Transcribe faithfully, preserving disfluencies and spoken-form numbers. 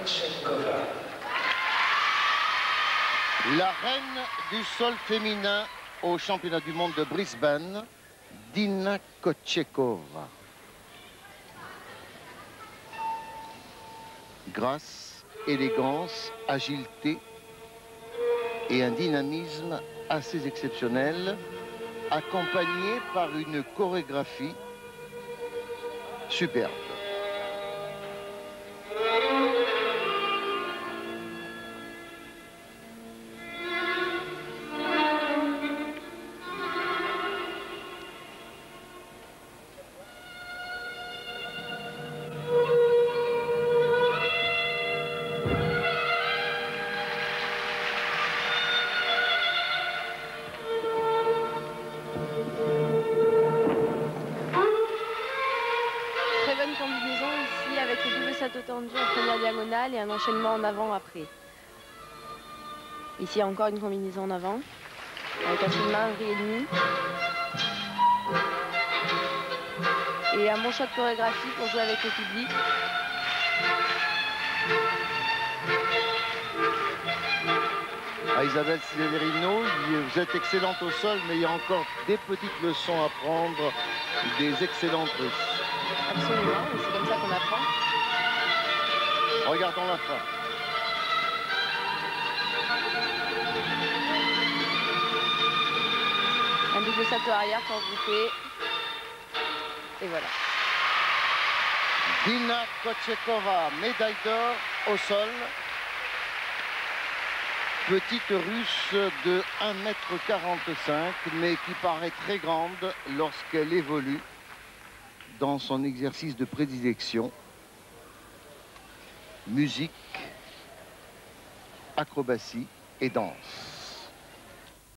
Kochetkova. La reine du sol féminin au championnat du monde de Brisbane, Dina Kochetkova. Grâce, élégance, agilité et un dynamisme assez exceptionnel, accompagné par une chorégraphie superbe. Combinaison ici avec le double salto tendu en première diagonale et un enchaînement en avant après. Ici encore une combinaison en avant avec un saut de main, un vrille et demi. Et un bon shot de chorégraphie pour jouer avec le public. À Isabelle Severino, vous êtes excellente au sol, mais il y a encore des petites leçons à prendre des excellentes Russes. Absolument, et c'est comme ça qu'on apprend. Regardons la fin. Un double salto arrière pour grouper. Et voilà. Dina Kochetkova, médaille d'or au sol. Petite russe de un mètre quarante-cinq, mais qui paraît très grande lorsqu'elle évolue dans son exercice de prédilection. Musique, acrobatie et danse.